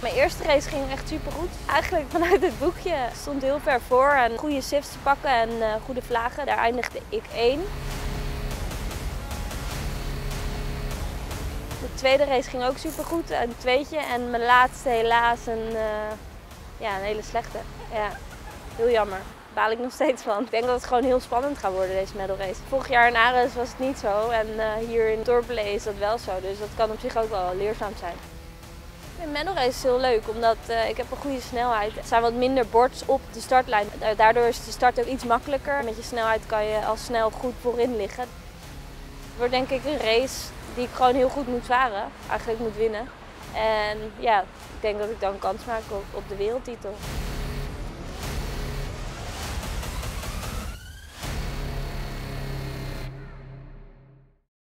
Mijn eerste race ging echt super goed. Eigenlijk vanuit het boekje. Ik stond heel ver voor en goede sifts te pakken en goede vlagen. Daar eindigde ik 1. De tweede race ging ook super goed, een tweetje. En mijn laatste helaas een hele slechte. Ja, heel jammer. Daar baal ik nog steeds van. Ik denk dat het gewoon heel spannend gaat worden, deze medal race. Vorig jaar in Ares was het niet zo en hier in Dorpelen is dat wel zo. Dus dat kan op zich ook wel leerzaam zijn. Een medal race is heel leuk, omdat ik heb een goede snelheid. Er zijn wat minder boards op de startlijn. Daardoor is de start ook iets makkelijker. Met je snelheid kan je al snel goed voorin liggen. Het wordt denk ik een race die ik gewoon heel goed moet varen. Eigenlijk moet winnen. En ja, ik denk dat ik dan kans maak op de wereldtitel.